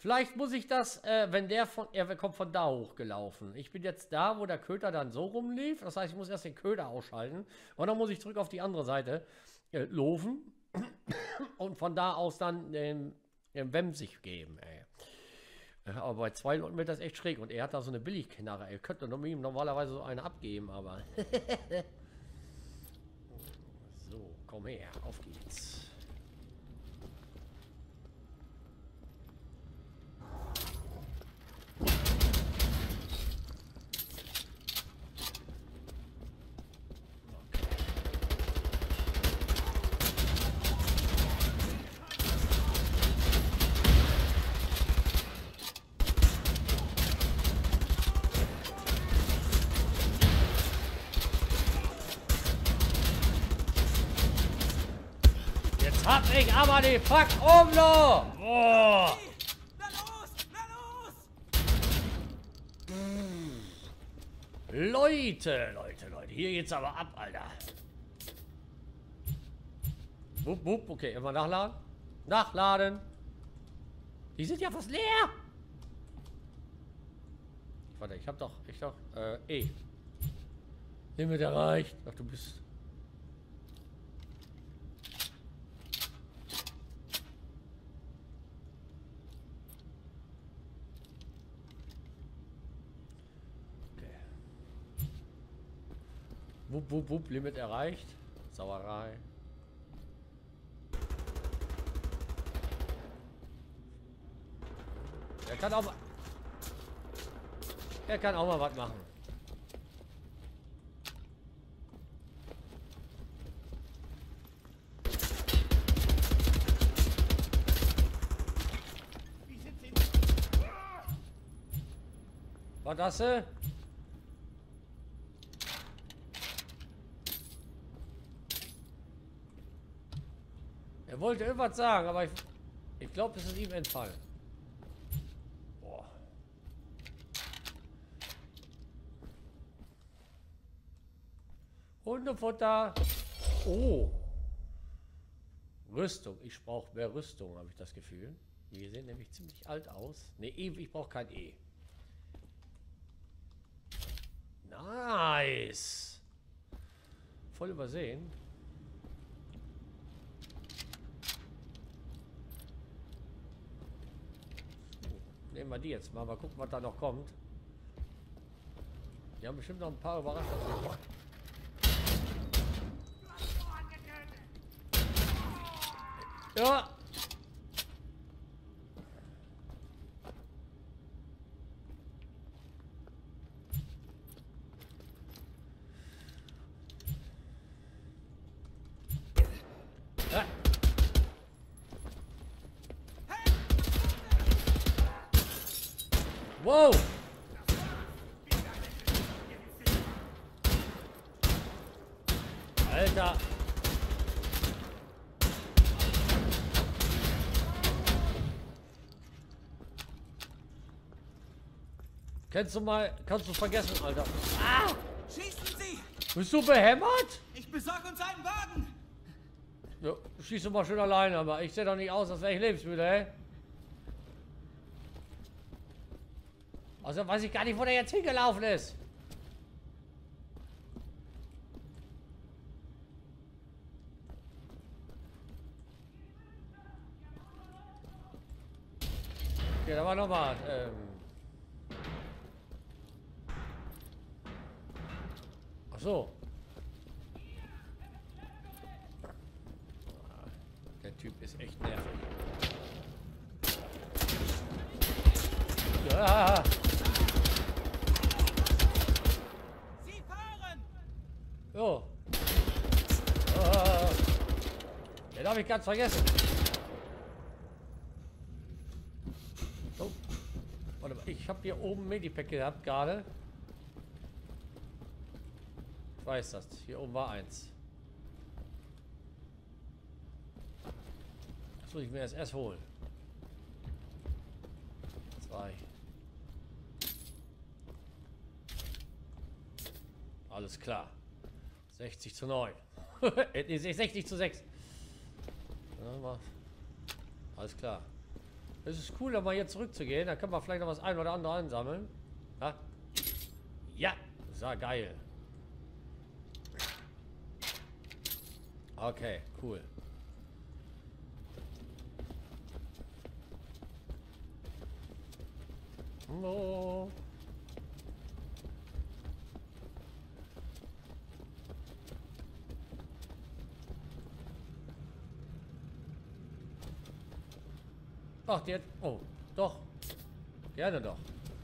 Vielleicht muss ich das, wenn er kommt von da hochgelaufen. Ich bin jetzt da, wo der Köter dann so rumlief. Das heißt, ich muss erst den Köder ausschalten. Und dann muss ich zurück auf die andere Seite laufen. Und von da aus dann den Wemsig geben, ey. Aber bei 2 Leuten wird das echt schräg. Und er hat da so eine Billigknarre, ey. Könnte ihm normalerweise so eine abgeben, aber... So, komm her, auf geht's. Hab ich aber die Fuck Umlo! Boah! Na los! Na los! Leute, hier geht's aber ab, Alter. Wupp, wupp, okay, immer nachladen. Nachladen. Die sind ja fast leer. Warte, ich doch, E. Limit erreicht. Ach, du bist... Wupp, wupp, wupp, Limit erreicht. Sauerei. Er kann auch mal was machen. Was das? Er wollte irgendwas sagen, aber ich glaube, es ist ihm entfallen. Boah. Hundefutter. Oh. Rüstung. Ich brauche mehr Rüstung, habe ich das Gefühl. Wir sehen nämlich ziemlich alt aus. Ne, ich brauche kein E. Nice. Voll übersehen. Nehmen wir die jetzt mal gucken, was da noch kommt. Die haben bestimmt noch ein paar Überraschungen. Ja. Ja. Wow! Alter! Kannst du vergessen, Alter. Ah! Schießen Sie! Bist du behämmert? Ich besorge uns einen Wagen! Ja, schieß du mal schön alleine, aber ich sehe doch nicht aus, als wäre ich lebensmüde, ey. Also weiß ich gar nicht, wo der jetzt hingelaufen ist. Okay, da war noch mal. Ach so. Der Typ ist echt nervig. Ja. Sie fahren! So. Den habe ich ganz vergessen. So. Warte mal, ich habe hier oben Medipack gehabt gerade. Ich weiß das. Hier oben war eins. Das muss ich mir erst holen. 2. Alles klar. 60:9. 60:6. Ja, alles klar. Es ist cool, nochmal hier zurückzugehen. Da können wir vielleicht noch was ein oder andere einsammeln. Ja, ja, sah geil. Okay, cool. Oh. Ach, die hat... Oh, doch. Gerne doch.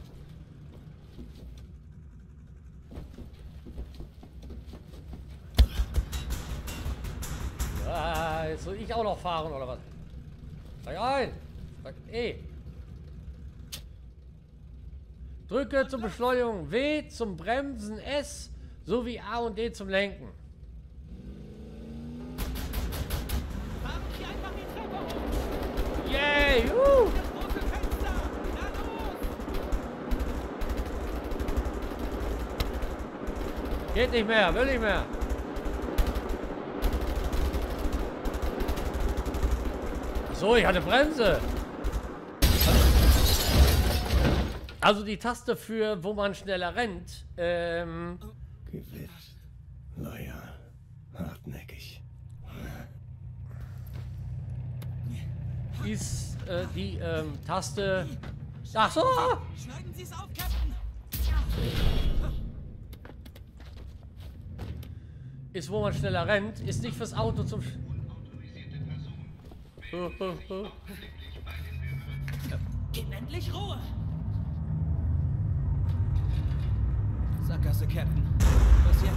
Ah, jetzt soll ich auch noch fahren, oder was? Steig ein! Steig Drücke zur Beschleunigung, W zum Bremsen, S sowie A und D zum Lenken. Fahren Sie einfach die Treppe hoch! Yay! Das große Fenster! Na los! Geht nicht mehr, will nicht mehr. So, ich hatte Bremse. Also die Taste für, wo man schneller rennt, Gewiss, loyal, hartnäckig. ist die Taste. Ach so! Schneiden Sie es auf, Captain! Ist, wo man schneller rennt, ist nicht fürs Auto zum. Gib endlich Ruhe! Sackgasse, Captain. Was jetzt?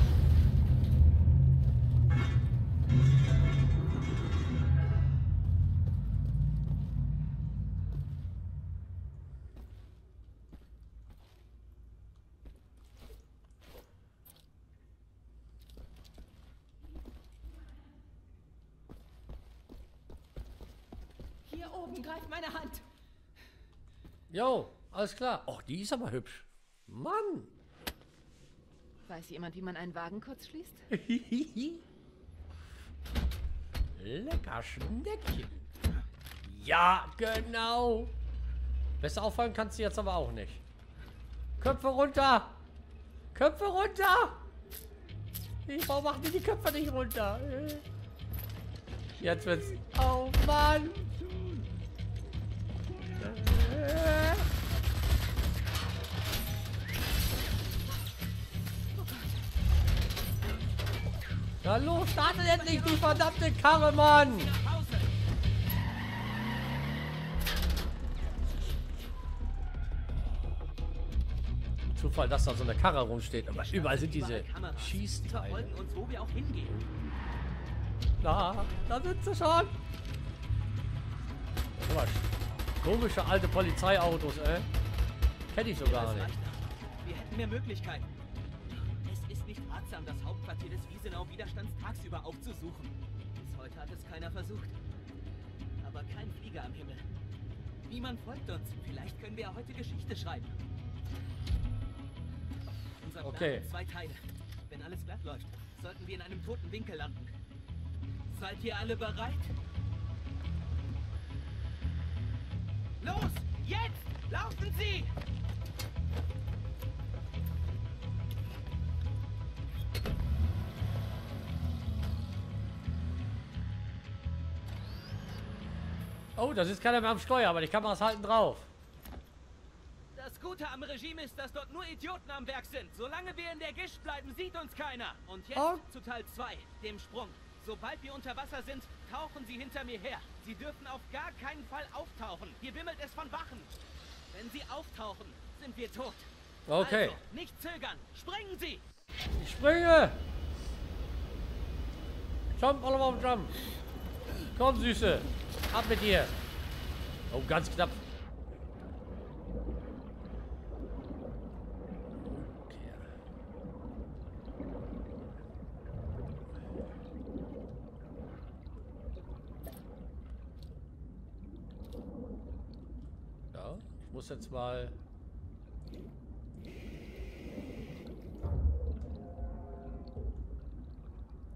Hier oben, greif meine Hand! Jo, alles klar. Och, die ist aber hübsch. Mann! Weiß jemand, wie man einen Wagen kurz schließt? Lecker Schneckchen. Ja, genau. Besser auffallen kannst du jetzt aber auch nicht. Köpfe runter. Köpfe runter. Warum machen die Köpfe nicht runter? Jetzt wird's... Oh Mann. Na los, startet endlich die verdammte Karre, Mann! Zufall, dass da so eine Karre rumsteht, aber überall sind diese Schießteile. Verfolgen uns, wo wir auch hingehen. Da sind sie schon! Guck mal, komische alte Polizeiautos, ey. Kenn ich so gar nicht. Wir hätten mehr Möglichkeiten. Es ist nicht ratsam, das Hauptquartier des Wiesenau-Widerstands tagsüber aufzusuchen. Bis heute hat es keiner versucht. Aber kein Flieger am Himmel. Niemand folgt uns. Vielleicht können wir ja heute Geschichte schreiben. Unser Plan Okay. hat 2 Teile. Wenn alles glatt läuft, sollten wir in einem toten Winkel landen. Seid ihr alle bereit? Los! Jetzt! Laufen Sie! Oh, das ist keiner mehr am Steuer, aber die Kameras halten drauf. Das Gute am Regime ist, dass dort nur Idioten am Werk sind. Solange wir in der Gischt bleiben, sieht uns keiner. Und jetzt Oh. zu Teil 2, dem Sprung. Sobald wir unter Wasser sind, tauchen sie hinter mir her. Sie dürfen auf gar keinen Fall auftauchen. Hier wimmelt es von Wachen. Wenn sie auftauchen, sind wir tot. Okay. Also, nicht zögern. Springen Sie! Ich springe! Jump, all over jump! Komm, Süße! Ab mit dir! Oh, ganz knapp. Ja, ich muss jetzt mal...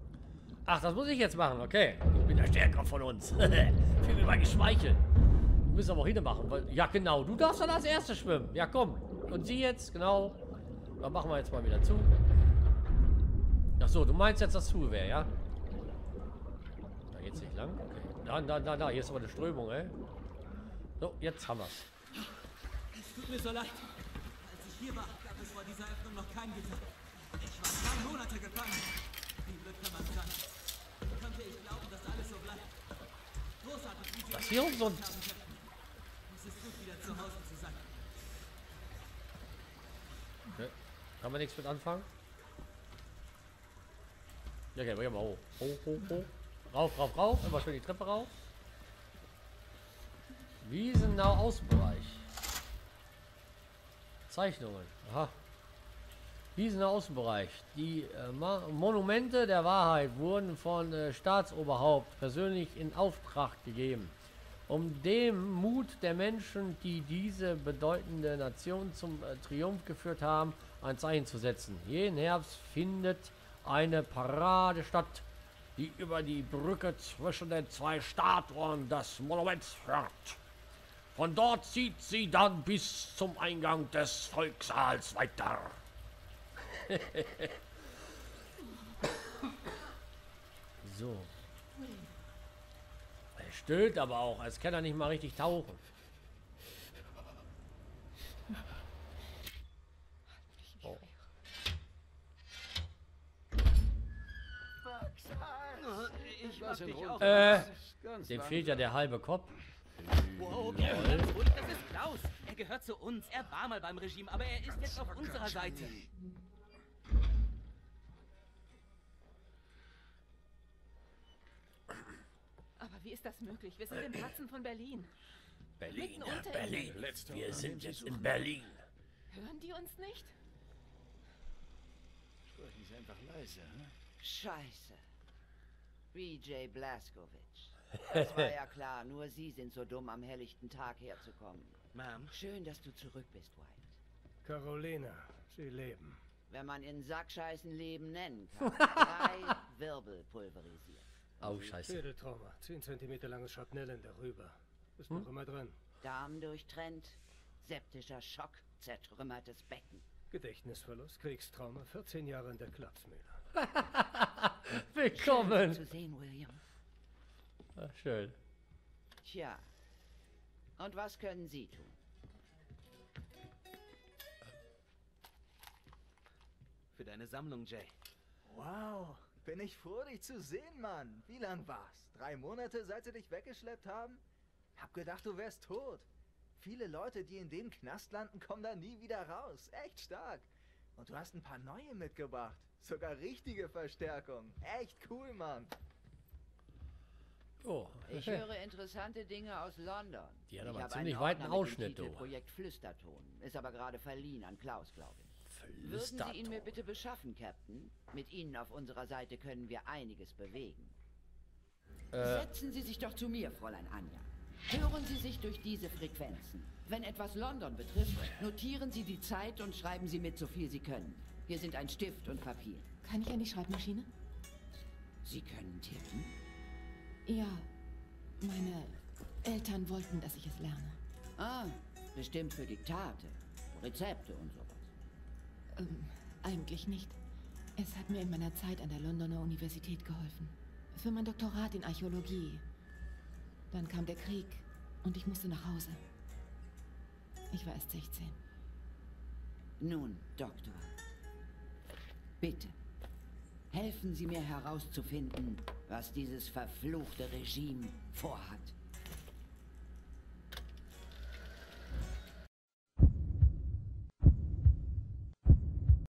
Ach, das muss ich jetzt machen, okay. Ich bin der Stärker von uns. Ich fühle mich mal geschmeichelt. müssen aber auch hinmachen, weil... Ja, genau. Du darfst dann als Erster schwimmen. Ja, komm. Und sie jetzt, genau. Dann machen wir jetzt mal wieder zu. Ach so, du meinst jetzt, das zu wäre, ja? Da geht's nicht lang. Okay. Da. Hier ist aber eine Strömung, ey. So, jetzt haben wir's. Es tut mir so leid. Als ich hier war, gab es vor dieser Öffnung noch kein Gitter. Ich war 2 Monate gefangen. Wie Glück kann man sein. Wie konnte ich glauben, dass alles so bleibt? Großartig, wie Sie Was hier um so ein... Es ist gut, wieder zu Hause zu sein. Okay. Kann man nichts mit anfangen? Ja, okay, gehen wir hoch. Hoch. Rauf. Immer schön die Treppe rauf. Wiesenau Außenbereich. Zeichnungen. Aha. Wiesenau Außenbereich. Die Monumente der Wahrheit wurden von Staatsoberhaupt persönlich in Auftrag gegeben, um dem Mut der Menschen, die diese bedeutende Nation zum Triumph geführt haben, ein Zeichen zu setzen. Jeden Herbst findet eine Parade statt, die über die Brücke zwischen den 2 Statuen des Monuments führt. Von dort zieht sie dann bis zum Eingang des Volkssaals weiter. So. Er stöhnt aber auch, als kann er nicht mal richtig tauchen. Oh. Ich mag dich auch. Dem fehlt ja der halbe Kopf. Wow, das ist Klaus. Er gehört zu uns. Er war mal beim Regime, aber er ist jetzt auf unserer Seite. Aber wie ist das möglich? Wir sind im Herzen von Berlin. Berlin, Mitten unter Berlin. Wir sind jetzt in Berlin. Hören die uns nicht? Sprechen Sie einfach leise, hm? Scheiße. BJ Blazkowicz. Das war ja klar, nur Sie sind so dumm, am helllichten Tag herzukommen. Ma'am. Schön, dass du zurück bist, White. Carolina, Sie leben. Wenn man in Sackscheißen Leben nennen kann. 3 Wirbel pulverisiert. Oh, scheiße. Schädeltrauma, 10 cm langes Schrapnellen darüber. Ist noch immer drin. Darm durchtrennt, septischer Schock, zertrümmertes Becken. Gedächtnisverlust, Kriegstrauma, 14 Jahre in der Klapsmühle. Willkommen. Zu sehen, William. Ach, schön. Tja. Und was können Sie tun? Für deine Sammlung, Jay. Wow, bin ich froh, dich zu sehen, Mann. Wie lang war's? 3 Monate, seit sie dich weggeschleppt haben? Hab gedacht, du wärst tot. Viele Leute, die in den Knast landen, kommen da nie wieder raus. Echt stark. Und du hast ein paar neue mitgebracht. Sogar richtige Verstärkung. Echt cool, Mann. Oh. Ich höre interessante Dinge aus London. Die hat Ich aber habe ziemlich einen weiten Ordner mit dem Ausschnitt, Titel du. Projekt Flüsterton. Ist aber gerade verliehen an Klaus, glaube ich. Würden Sie ihn mir Flüsterton. bitte beschaffen, Captain? Mit Ihnen auf unserer Seite können wir einiges bewegen. Setzen Sie sich doch zu mir, Fräulein Anja. Hören Sie sich durch diese Frequenzen. Wenn etwas London betrifft, notieren Sie die Zeit und schreiben Sie mit, so viel Sie können. Hier sind ein Stift und Papier. Kann ich an die Schreibmaschine? Sie können tippen? Ja, meine Eltern wollten, dass ich es lerne. Ah, bestimmt für Diktate, Rezepte und sowas. Eigentlich nicht. Es hat mir in meiner Zeit an der Londoner Universität geholfen. Für mein Doktorat in Archäologie. Dann kam der Krieg und ich musste nach Hause. Ich war erst 16. Nun, Doktor. Bitte, helfen Sie mir herauszufinden, was dieses verfluchte Regime vorhat.